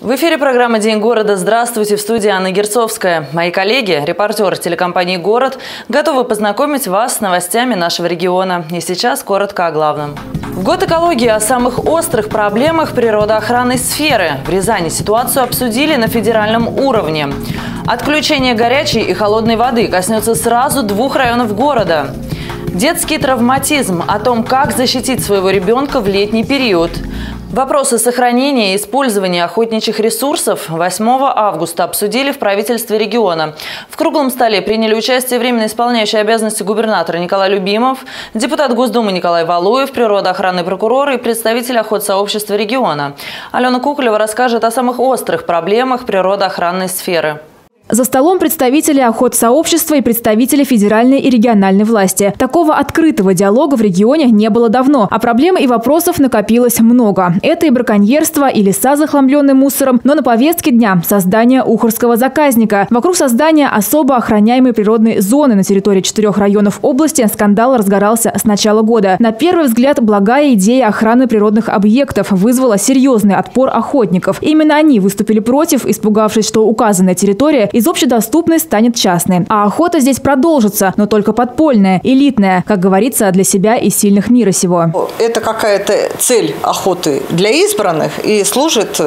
В эфире программа «День города». Здравствуйте, в студии Анна Герцовская. Мои коллеги, репортеры телекомпании «Город», готовы познакомить вас с новостями нашего региона. И сейчас коротко о главном. В год экологии о самых острых проблемах природоохранной сферы. В Рязани ситуацию обсудили на федеральном уровне. Отключение горячей и холодной воды коснется сразу 2 районов города. Детский травматизм. О том, как защитить своего ребенка в летний период. Вопросы сохранения и использования охотничьих ресурсов 8 августа обсудили в правительстве региона. В круглом столе приняли участие временно исполняющий обязанности губернатора Николай Любимов, депутат Госдумы Николай Валуев, природоохранный прокурор и представитель охотсообщества региона. Алена Куколева расскажет о самых острых проблемах природоохранной сферы. За столом представители охотсообщества и представители федеральной и региональной власти. Такого открытого диалога в регионе не было давно, а проблем и вопросов накопилось много. Это и браконьерство, и леса, захламленные мусором, но на повестке дня создание Ухорского заказника. Вокруг создания особо охраняемой природной зоны на территории 4 районов области скандал разгорался с начала года. На первый взгляд, благая идея охраны природных объектов вызвала серьезный отпор охотников. Именно они выступили против, испугавшись, что указанная территория из общедоступной станет частной. А охота здесь продолжится, но только подпольная, элитная, как говорится, для себя и сильных мира сего. Это какая-то цель охоты для избранных и служит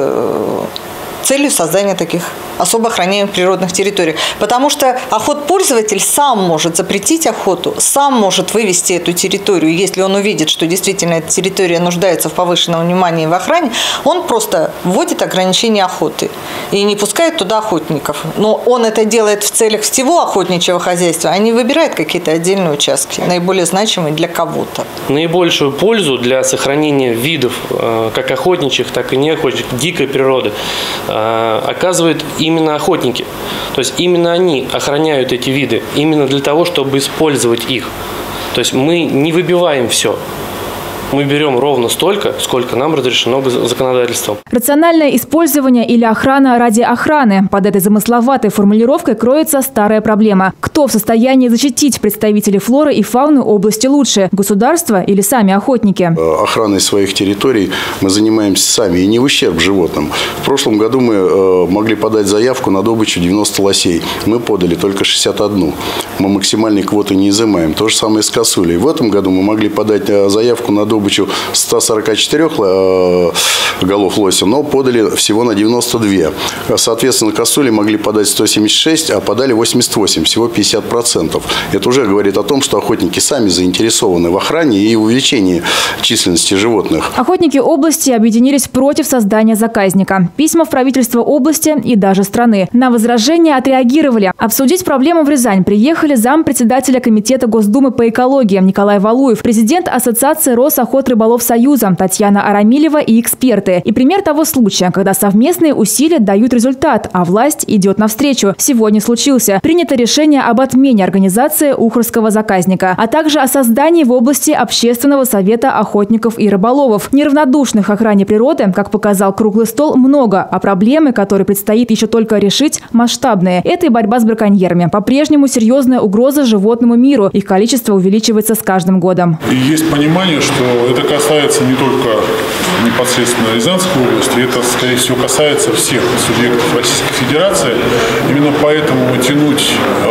целью создания таких особо охраняемых природных территорий. Потому что охотпользователь сам может запретить охоту, сам может вывести эту территорию. Если он увидит, что действительно эта территория нуждается в повышенном внимании и в охране, он просто вводит ограничения охоты и не пускает туда охотников. Но он это делает в целях всего охотничьего хозяйства, а не выбирает какие-то отдельные участки, наиболее значимые для кого-то. Наибольшую пользу для сохранения видов, как охотничьих, так и неохотничьих, дикой природы, оказывают именно охотники. То есть именно они охраняют эти виды, именно для того, чтобы использовать их. То есть мы не выбиваем все. Мы берем ровно столько, сколько нам разрешено законодательством. Рациональное использование или охрана ради охраны. Под этой замысловатой формулировкой кроется старая проблема. Кто в состоянии защитить представителей флоры и фауны области лучше? Государство или сами охотники? Охраной своих территорий мы занимаемся сами и не в ущерб животным. В прошлом году мы могли подать заявку на добычу 90 лосей. Мы подали только 61. Мы максимальной квоты не изымаем. То же самое с косулей. В этом году мы могли подать заявку на добычу 144 голов лося, но подали всего на 92. Соответственно, косули могли подать 176, а подали 88, всего 50%. Это уже говорит о том, что охотники сами заинтересованы в охране и увеличении численности животных. Охотники области объединились против создания заказника. Письма в правительство области и даже страны. На возражения отреагировали. Обсудить проблему в Рязань приехали зампредседателя комитета Госдумы по экологии Николай Валуев, президент Ассоциации Росохотрыболов Союза Татьяна Арамилева и эксперты. И пример того случая, когда совместные усилия дают результат, а власть идет навстречу. Сегодня случился. Принято решение об отмене организации Ухорского заказника, а также о создании в области общественного совета охотников и рыболовов. Неравнодушных охране природы, как показал круглый стол, много, а проблемы, которые предстоит еще только решить, масштабные. Это и борьба с браконьерами. По-прежнему серьезная угроза животному миру. Их количество увеличивается с каждым годом. И есть понимание, что это касается не только непосредственно Рязанской области, это, скорее всего, касается всех субъектов Российской Федерации. Именно поэтому тянуть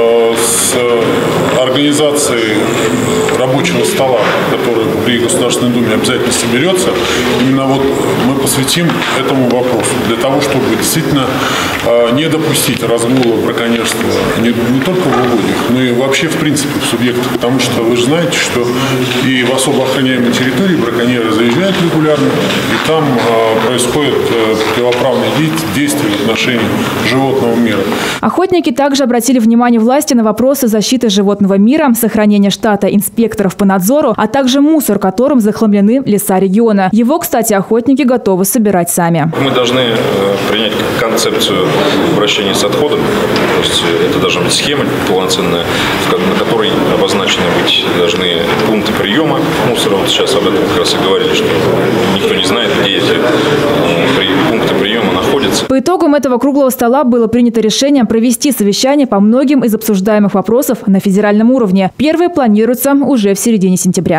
с организации рабочего стола, который при Государственной Думе обязательно соберется, именно вот мы посвятим этому вопросу, для того, чтобы действительно не допустить разгула браконьерства не только в угодьях, но и вообще в принципе в субъектах. Потому что вы же знаете, что и в особо охраняемой территории браконьеры заезжают регулярно, и там происходят противоправные действия в отношении животного мира. Охотники также обратили внимание власти на вопросы защиты животного мира, сохранения штата инспекторов по надзору, а также мусор, которым захламлены леса региона. Его, кстати, охотники готовы собирать сами. Мы должны принять концепцию обращения с отходом. То есть это должна быть схема полноценная, на которой обозначены быть должны пункты приема мусора. Вот сейчас об этом как раз и говорили, что никто не знает, где эти пункты приема находятся. По итогам этого круглого стола было принято решение провести совещание по многим из обсуждаемых вопросов на федеральном уровне. Первые планируются уже в середине сентября.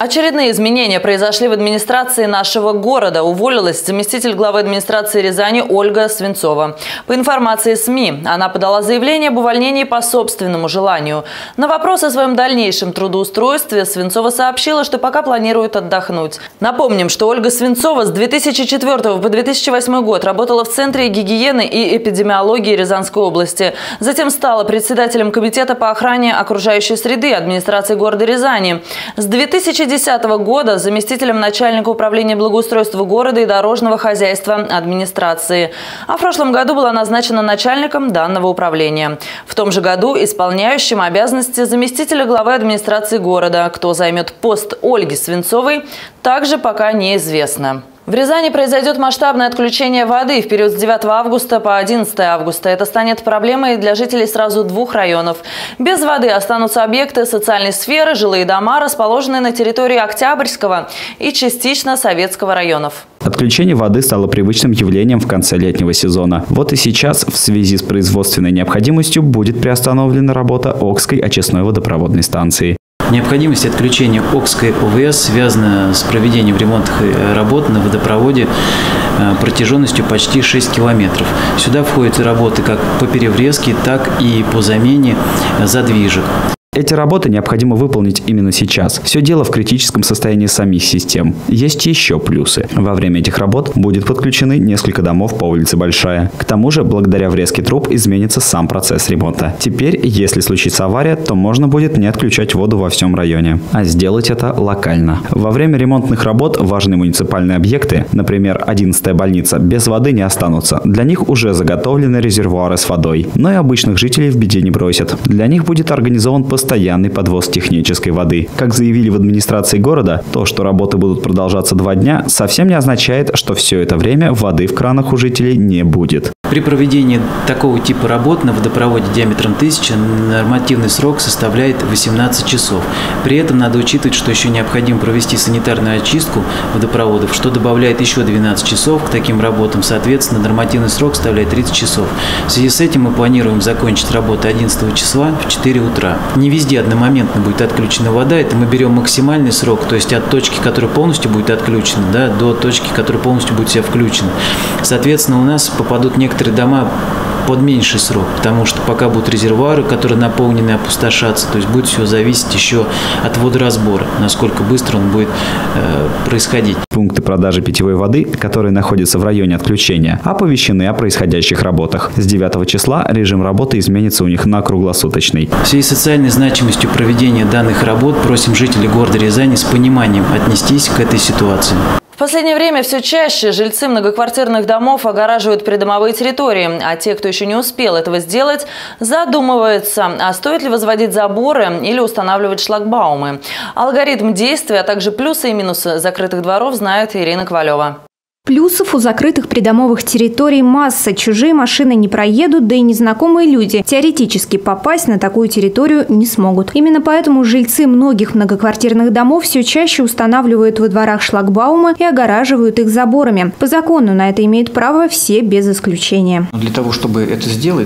Очередные изменения произошли в администрации нашего города. Уволилась заместитель главы администрации Рязани Ольга Свинцова. По информации СМИ, она подала заявление об увольнении по собственному желанию. На вопрос о своем дальнейшем трудоустройстве Свинцова сообщила, что пока планирует отдохнуть. Напомним, что Ольга Свинцова с 2004 по 2008 год работала в Центре гигиены и эпидемиологии Рязанской области. Затем стала председателем комитета по охране окружающей среды администрации города Рязани. С 2010 года заместителем начальника управления благоустройства города и дорожного хозяйства администрации. А в прошлом году была назначена начальником данного управления. В том же году исполняющим обязанности заместителя главы администрации города. Кто займет пост Ольги Свинцовой, также пока неизвестно. В Рязани произойдет масштабное отключение воды в период с 9 августа по 11 августа. Это станет проблемой для жителей сразу двух районов. Без воды останутся объекты социальной сферы, жилые дома, расположенные на территории Октябрьского и частично Советского районов. Отключение воды стало привычным явлением в конце летнего сезона. Вот и сейчас в связи с производственной необходимостью будет приостановлена работа Окской очистной водопроводной станции. Необходимость отключения Окской ОВС связана с проведением ремонтных работ на водопроводе протяженностью почти 6 километров. Сюда входят работы как по переврезке, так и по замене задвижек. Эти работы необходимо выполнить именно сейчас. Все дело в критическом состоянии самих систем. Есть еще плюсы. Во время этих работ будет подключены несколько домов по улице Большая. К тому же, благодаря врезке труб изменится сам процесс ремонта. Теперь, если случится авария, то можно будет не отключать воду во всем районе, а сделать это локально. Во время ремонтных работ важные муниципальные объекты, например, 11-я больница, без воды не останутся. Для них уже заготовлены резервуары с водой. Но и обычных жителей в беде не бросят. Для них будет организован постоянный подвоз технической воды. Как заявили в администрации города, то, что работы будут продолжаться 2 дня, совсем не означает, что все это время воды в кранах у жителей не будет. При проведении такого типа работ на водопроводе диаметром 1000 нормативный срок составляет 18 часов. При этом надо учитывать, что еще необходимо провести санитарную очистку водопроводов, что добавляет еще 12 часов к таким работам. Соответственно, нормативный срок составляет 30 часов. В связи с этим мы планируем закончить работу 11 числа в 4 утра. Не везде одномоментно будет отключена вода. Это мы берем максимальный срок, то есть от точки, которая полностью будет отключена, до точки, которая полностью будет вся включена. Соответственно, у нас попадут некоторые дома под меньший срок, потому что пока будут резервуары, которые наполнены, опустошаться, то есть будет все зависеть еще от водоразбора, насколько быстро он будет происходить. Пункты продажи питьевой воды, которые находятся в районе отключения, оповещены о происходящих работах. С 9 числа режим работы изменится у них на круглосуточный. В связи с социальной значимостью проведения данных работ просим жителей города Рязани с пониманием отнестись к этой ситуации. В последнее время все чаще жильцы многоквартирных домов огораживают придомовые территории, а те, кто еще не успел этого сделать, задумываются, а стоит ли возводить заборы или устанавливать шлагбаумы. Алгоритм действия, а также плюсы и минусы закрытых дворов знает Ирина Ковалева. Плюсов у закрытых придомовых территорий масса. Чужие машины не проедут, да и незнакомые люди теоретически попасть на такую территорию не смогут. Именно поэтому жильцы многих многоквартирных домов все чаще устанавливают во дворах шлагбаумы и огораживают их заборами. По закону на это имеют право все без исключения. Для того, чтобы это сделать,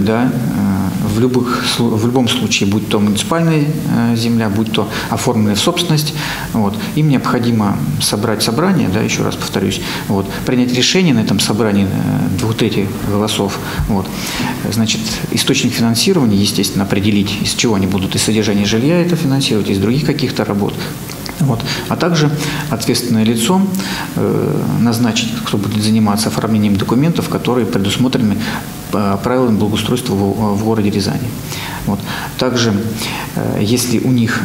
в любом случае, будь то муниципальная земля, будь то оформленная собственность, им необходимо собрать собрание, еще раз повторюсь, принять решение на этом собрании 2/3 голосов. Значит, источник финансирования, естественно, определить, из чего они будут, из содержания жилья это финансировать, из других каких-то работ. А также ответственное лицо назначить, кто будет заниматься оформлением документов, которые предусмотрены правилами благоустройства в городе Рязани. Также, если у них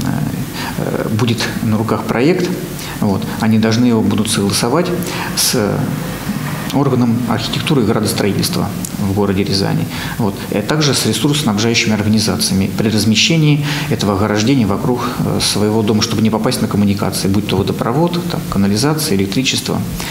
будет на руках проект, они должны его будут согласовать с органом архитектуры и градостроительства в городе Рязани, а также с ресурсоснабжающими организациями при размещении этого ограждения вокруг своего дома, чтобы не попасть на коммуникации, будь то водопровод, канализация, электричество.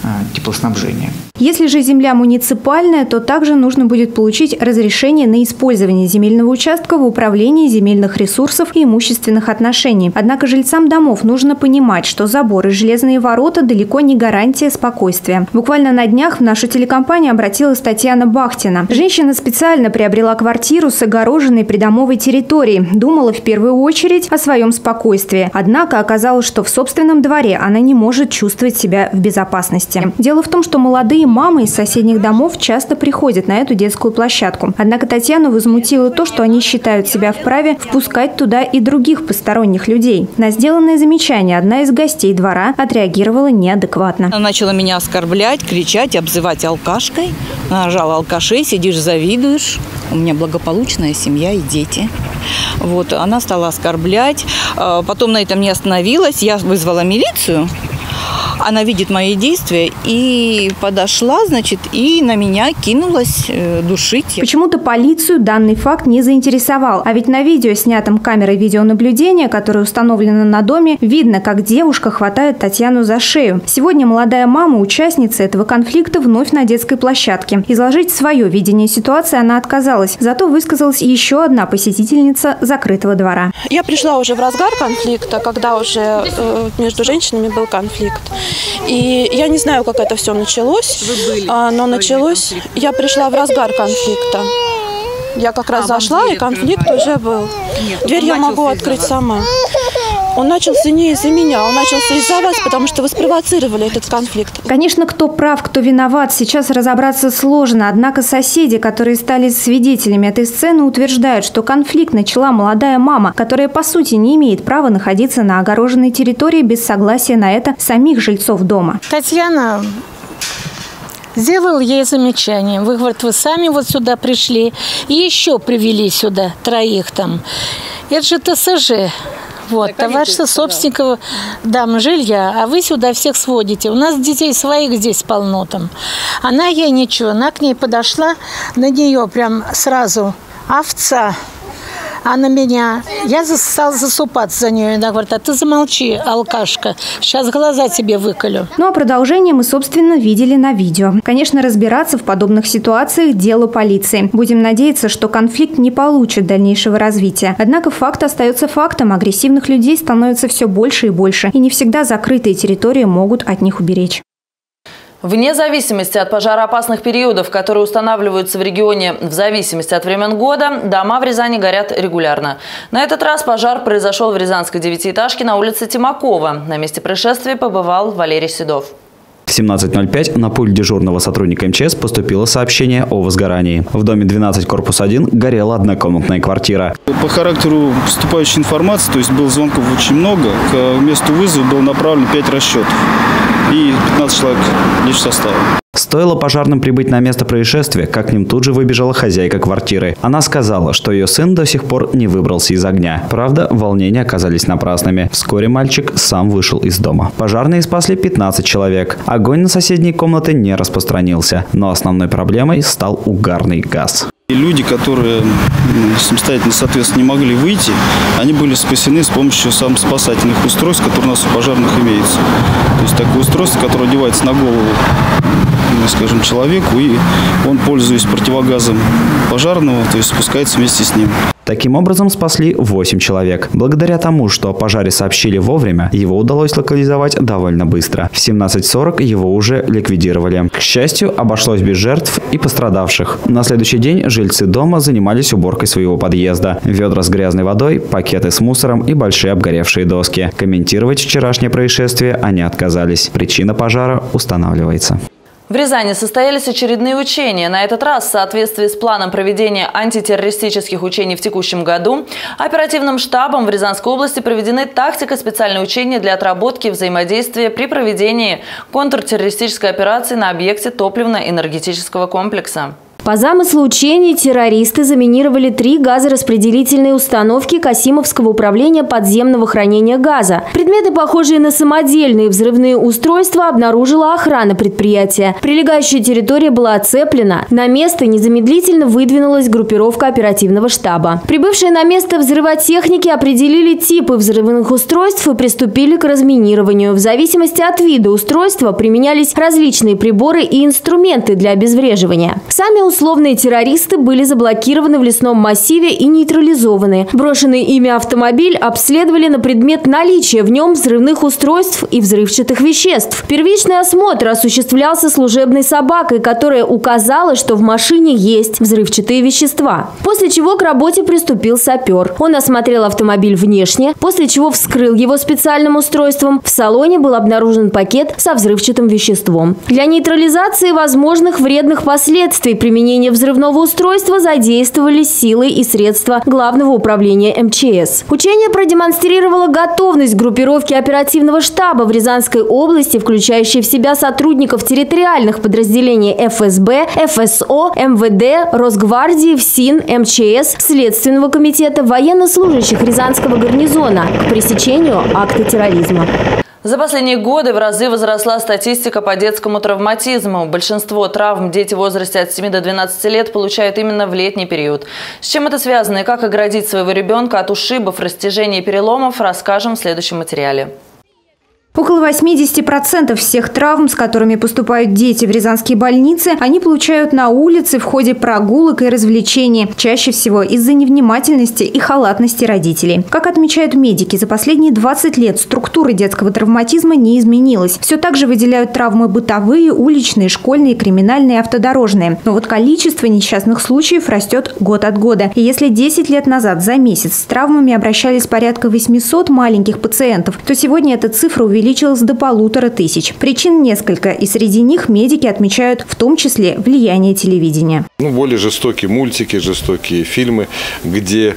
теплоснабжения. Если же земля муниципальная, то также нужно будет получить разрешение на использование земельного участка в управлении земельных ресурсов и имущественных отношений. Однако жильцам домов нужно понимать, что заборы и железные ворота далеко не гарантия спокойствия. Буквально на днях в нашу телекомпанию обратилась Татьяна Бахтина. Женщина специально приобрела квартиру с огороженной придомовой территорией. Думала в первую очередь о своем спокойствии. Однако оказалось, что в собственном дворе она не может чувствовать себя в безопасности. Дело в том, что молодые мамы из соседних домов часто приходят на эту детскую площадку. Однако Татьяну возмутило то, что они считают себя вправе впускать туда и других посторонних людей. На сделанное замечание одна из гостей двора отреагировала неадекватно. Она начала меня оскорблять, кричать, обзывать алкашкой. Она рожала алкашей, сидишь, завидуешь. У меня благополучная семья и дети. Вот, она стала оскорблять. Потом на этом не остановилась. Я вызвала милицию. Она видит мои действия и подошла, значит, и на меня кинулась душить. Почему-то полицию данный факт не заинтересовал. А ведь на видео, снятом камерой видеонаблюдения, которое установлено на доме, видно, как девушка хватает Татьяну за шею. Сегодня молодая мама, участница этого конфликта, вновь на детской площадке. Изложить свое видение ситуации она отказалась. Зато высказалась еще одна посетительница закрытого двора. Я пришла уже в разгар конфликта, когда уже между женщинами был конфликт. И я не знаю, как это все началось, но началось... Я пришла в разгар конфликта. Я как раз зашла, и конфликт уже был. Дверь я могу открыть сама. Он начался не из-за меня, он начался из-за вас, потому что вы спровоцировали этот конфликт. Конечно, кто прав, кто виноват, сейчас разобраться сложно. Однако соседи, которые стали свидетелями этой сцены, утверждают, что конфликт начала молодая мама, которая, по сути, не имеет права находиться на огороженной территории без согласия на это самих жильцов дома. Татьяна сделал ей замечание. Вы, говорит, вы сами вот сюда пришли и еще привели сюда троих там. Это же ТСЖ. Вот, товарищество собственников дам жилья, а вы сюда всех сводите. У нас детей своих здесь полно там. Она ей ничего, она к ней подошла, на нее прям сразу овца. А на меня, я стала засупаться за нее. Она говорит, а ты замолчи, алкашка, сейчас глаза тебе выколю. Ну а продолжение мы, собственно, видели на видео. Конечно, разбираться в подобных ситуациях – дело полиции. Будем надеяться, что конфликт не получит дальнейшего развития. Однако факт остается фактом. Агрессивных людей становится все больше и больше. И не всегда закрытые территории могут от них уберечь. Вне зависимости от пожароопасных периодов, которые устанавливаются в регионе в зависимости от времен года, дома в Рязани горят регулярно. На этот раз пожар произошел в рязанской девятиэтажке на улице Тимакова. На месте происшествия побывал Валерий Седов. В 17:05 на пульт дежурного сотрудника МЧС поступило сообщение о возгорании. В доме 12, корпус 1 горела однокомнатная квартира. По характеру поступающей информации, то есть было звонков очень много, к месту вызова было направлено 5 расчетов и 15 человек личсостава. Стоило пожарным прибыть на место происшествия, как к ним тут же выбежала хозяйка квартиры. Она сказала, что ее сын до сих пор не выбрался из огня. Правда, волнения оказались напрасными. Вскоре мальчик сам вышел из дома. Пожарные спасли 15 человек. Огонь на соседние комнаты не распространился, но основной проблемой стал угарный газ. Люди, которые самостоятельно, соответственно, не могли выйти, они были спасены с помощью самоспасательных устройств, которые у нас у пожарных имеются. То есть такое устройство, которое одевается на голову, скажем, человеку, и он, пользуясь противогазом пожарного, то есть спускается вместе с ним. Таким образом спасли 8 человек. Благодаря тому, что о пожаре сообщили вовремя, его удалось локализовать довольно быстро. В 17:40 его уже ликвидировали. К счастью, обошлось без жертв и пострадавших. На следующий день жильцы дома занимались уборкой своего подъезда. Ведра с грязной водой, пакеты с мусором и большие обгоревшие доски. Комментировать вчерашнее происшествие они отказались. Причина пожара устанавливается. В Рязани состоялись очередные учения. На этот раз, в соответствии с планом проведения антитеррористических учений в текущем году, оперативным штабом в Рязанской области проведены тактико-специальные учения для отработки взаимодействия при проведении контртеррористической операции на объекте топливно-энергетического комплекса. По замыслу учений террористы заминировали 3 газораспределительные установки Касимовского управления подземного хранения газа. Предметы, похожие на самодельные взрывные устройства, обнаружила охрана предприятия. Прилегающая территория была оцеплена. На место незамедлительно выдвинулась группировка оперативного штаба. Прибывшие на место взрывотехники определили типы взрывных устройств и приступили к разминированию. В зависимости от вида устройства применялись различные приборы и инструменты для обезвреживания. Сами условные террористы были заблокированы в лесном массиве и нейтрализованы. Брошенный ими автомобиль обследовали на предмет наличия в нем взрывных устройств и взрывчатых веществ. Первичный осмотр осуществлялся служебной собакой, которая указала, что в машине есть взрывчатые вещества. После чего к работе приступил сапер. Он осмотрел автомобиль внешне, после чего вскрыл его специальным устройством. В салоне был обнаружен пакет со взрывчатым веществом. Для нейтрализации возможных вредных последствий применения взрывного устройства задействовали силы и средства Главного управления МЧС. Учение продемонстрировало готовность группировки оперативного штаба в Рязанской области, включающей в себя сотрудников территориальных подразделений ФСБ, ФСО, МВД, Росгвардии, ФСИН, МЧС, Следственного комитета, военнослужащих Рязанского гарнизона к пресечению акта терроризма. За последние годы в разы возросла статистика по детскому травматизму. Большинство травм дети в возрасте от 7 до 12 лет получают именно в летний период. С чем это связано и как оградить своего ребенка от ушибов, растяжений и переломов, расскажем в следующем материале. Около 80% всех травм, с которыми поступают дети в рязанские больницы, они получают на улице в ходе прогулок и развлечений, чаще всего из-за невнимательности и халатности родителей. Как отмечают медики, за последние 20 лет структура детского травматизма не изменилась. Все так же выделяют травмы бытовые, уличные, школьные, криминальные, автодорожные. Но вот количество несчастных случаев растет год от года. И если 10 лет назад за месяц с травмами обращались порядка 800 маленьких пациентов, то сегодня эта цифра увеличилась до 1500. Причин несколько, и среди них медики отмечают в том числе влияние телевидения. Более жестокие мультики, жестокие фильмы, где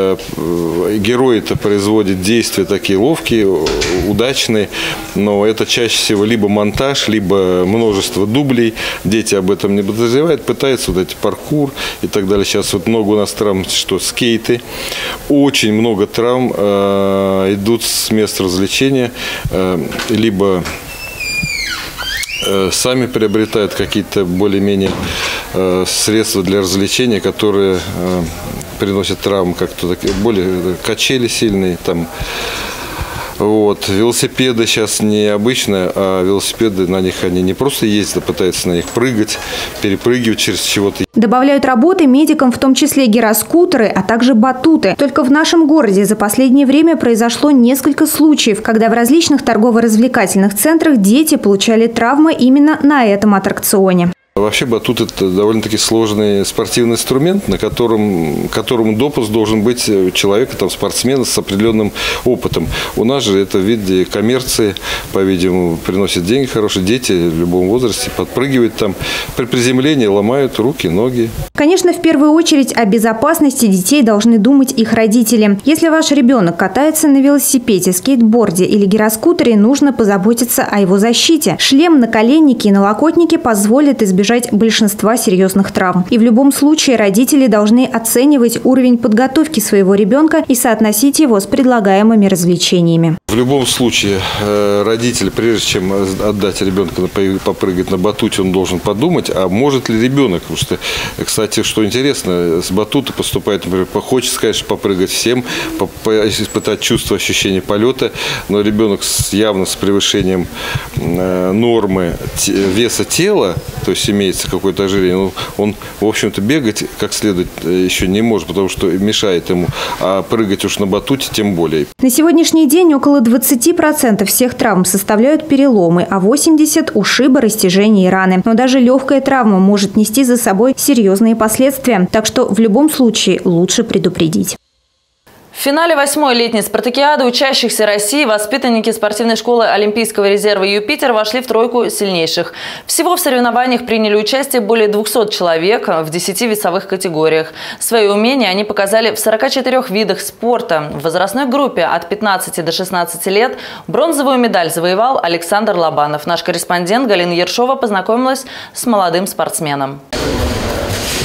герои-то производят действия такие ловкие, удачные, но это чаще всего либо монтаж, либо множество дублей. Дети об этом не подозревают, пытаются вот эти паркур и так далее. Сейчас вот много у нас травм, что скейты. Очень много травм идут с мест развлечения, либо сами приобретают какие-то более-менее средства для развлечения, которые приносят травмы, как-то более качели сильные, там. Вот. Велосипеды сейчас не обычные, а велосипеды, на них они не просто ездят, а пытаются на них прыгать, перепрыгивать через чего-то. Добавляют работы медикам в том числе гироскутеры, а также батуты. Только в нашем городе за последнее время произошло несколько случаев, когда в различных торгово-развлекательных центрах дети получали травмы именно на этом аттракционе. Вообще батут – это довольно-таки сложный спортивный инструмент, которому допуск должен быть человека, спортсмена с определенным опытом. У нас же это в виде коммерции, по-видимому, приносит деньги хорошие. Дети в любом возрасте подпрыгивают там, при приземлении ломают руки, ноги. Конечно, в первую очередь о безопасности детей должны думать их родители. Если ваш ребенок катается на велосипеде, скейтборде или гироскутере, нужно позаботиться о его защите. Шлем, наколенники и налокотники позволят избежать большинства серьезных травм. И в любом случае родители должны оценивать уровень подготовки своего ребенка и соотносить его с предлагаемыми развлечениями. В любом случае родитель, прежде чем отдать ребенка попрыгать на батуте, он должен подумать, а может ли ребенок. Потому что, кстати, что интересно, с батута поступает, например, хочется, конечно, попрыгать всем, испытать чувство, ощущение полета, но ребенок явно с превышением нормы веса тела, то есть имеется какое-то ожирение, он, в общем-то, бегать как следует еще не может, потому что мешает ему, а прыгать уж на батуте тем более. На сегодняшний день около 20% всех травм составляют переломы, а 80% – ушибы, растяжения и раны. Но даже легкая травма может нести за собой серьезные последствия, так что в любом случае лучше предупредить. В финале 8-й летней спартакиады учащихся России воспитанники спортивной школы Олимпийского резерва «Юпитер» вошли в тройку сильнейших. Всего в соревнованиях приняли участие более 200 человек в 10 весовых категориях. Свои умения они показали в 44 видах спорта. В возрастной группе от 15 до 16 лет бронзовую медаль завоевал Александр Лобанов. Наш корреспондент Галина Ершова познакомилась с молодым спортсменом.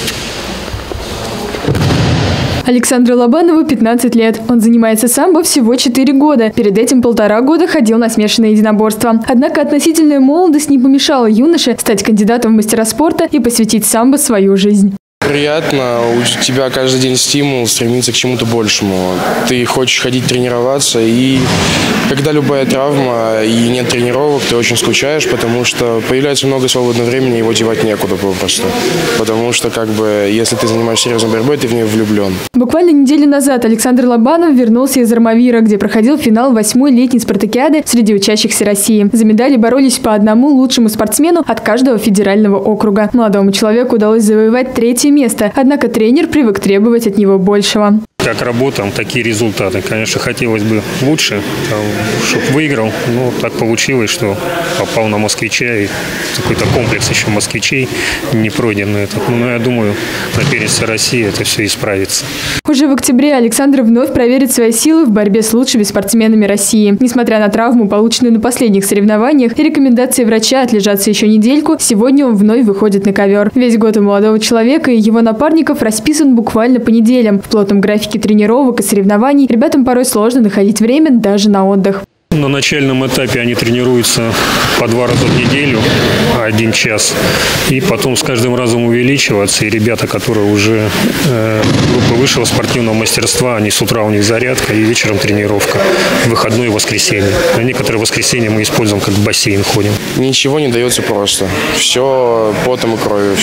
Александру Лобанову 15 лет. Он занимается самбо всего 4 года. Перед этим 1,5 года ходил на смешанное единоборство. Однако относительная молодость не помешала юноше стать кандидатом в мастера спорта и посвятить самбо свою жизнь. Приятно, у тебя каждый день стимул стремиться к чему-то большему. Ты хочешь ходить тренироваться, и когда любая травма и нет тренировок, ты очень скучаешь, потому что появляется много свободного времени, его девать некуда попросту. Потому что, если ты занимаешься серьезной борьбой, ты в нее влюблен. Буквально неделю назад Александр Лобанов вернулся из Армавира, где проходил финал 8-й летней спартакиады среди учащихся России. За медали боролись по одному лучшему спортсмену от каждого федерального округа. Молодому человеку удалось завоевать 3-е место, однако тренер привык требовать от него большего. Как работал, такие результаты. Конечно, хотелось бы лучше, чтобы выиграл. Но так получилось, что попал на москвича. И какой-то комплекс еще москвичей не пройден этот. Но я думаю, на первенстве России это все исправится. Уже в октябре Александр вновь проверит свои силы в борьбе с лучшими спортсменами России. Несмотря на травму, полученную на последних соревнованиях, и рекомендации врача отлежаться еще недельку, сегодня он вновь выходит на ковер. Весь год у молодого человека и его напарников расписан буквально по неделям. В плотном графике тренировок и соревнований ребятам порой сложно находить время даже на отдых. На начальном этапе они тренируются по 2 раза в неделю, 1 час. И потом с каждым разом увеличиваться. И ребята, которые уже группа высшего спортивного мастерства, они с утра у них зарядка и вечером тренировка. Выходной и воскресенье. А некоторые воскресенья мы используем как бассейн ходим. Ничего не дается просто. Все потом и кровью.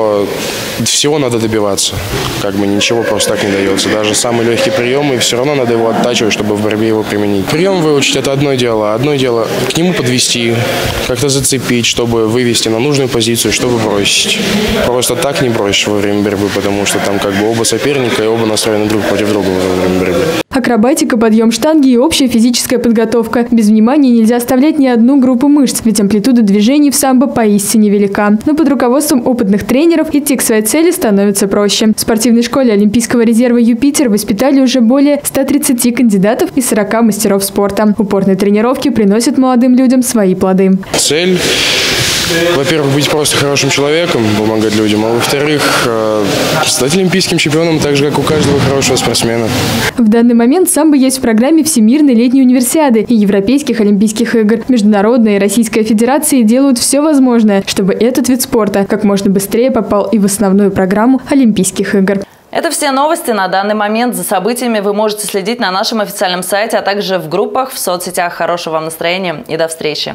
Всего надо добиваться. Ничего просто так не дается. Даже самые легкие приемы, все равно надо его оттачивать, чтобы в борьбе его применить. Прием выучить – это одно дело к нему подвести, как-то зацепить, чтобы вывести на нужную позицию, чтобы бросить. Просто так не бросишь во время борьбы, потому что там оба соперника и оба настроены друг против друга во время борьбы. Акробатика, подъем штанги и общая физическая подготовка. Без внимания нельзя оставлять ни одну группу мышц, ведь амплитуда движений в самбо поистине велика. Но под руководством опытных тренеров идти к своей цели становится проще. В спортивной школе Олимпийского резерва «Юпитер» воспитали уже более 130 кандидатов и 40 мастеров спорта. Упорные тренировки приносят молодым людям свои плоды. Цель, во-первых, быть просто хорошим человеком, помогать людям, а во-вторых, стать олимпийским чемпионом, так же, как у каждого хорошего спортсмена. В данный момент самбо есть в программе Всемирной летней универсиады и Европейских олимпийских игр. Международная и Российская Федерации делают все возможное, чтобы этот вид спорта как можно быстрее попал и в основную программу Олимпийских игр. Это все новости на данный момент. За событиями вы можете следить на нашем официальном сайте, а также в группах, в соцсетях. Хорошего вам настроения и до встречи.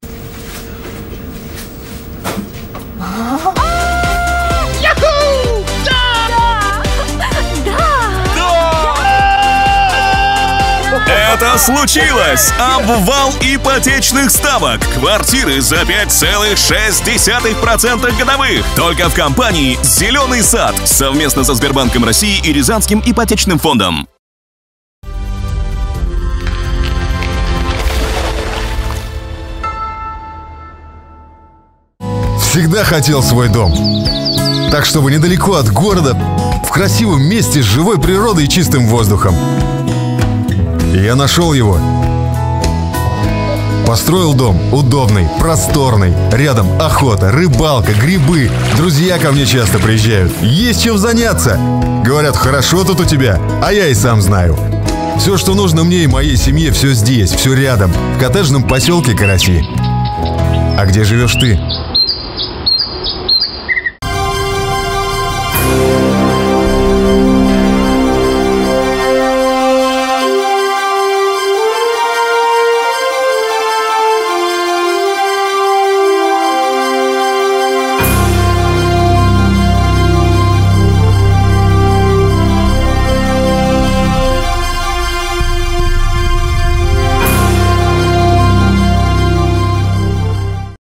Это случилось! Обвал ипотечных ставок. Квартиры за 5,6% годовых. Только в компании «Зеленый сад» совместно со Сбербанком России и Рязанским ипотечным фондом. Всегда хотел свой дом. Так, чтобы недалеко от города, в красивом месте с живой природой и чистым воздухом. И я нашел его. Построил дом удобный, просторный. Рядом охота, рыбалка, грибы. Друзья ко мне часто приезжают. Есть чем заняться. Говорят, хорошо тут у тебя, а я и сам знаю. Все, что нужно мне и моей семье, все здесь, все рядом. В коттеджном поселке Караси. А где живешь ты?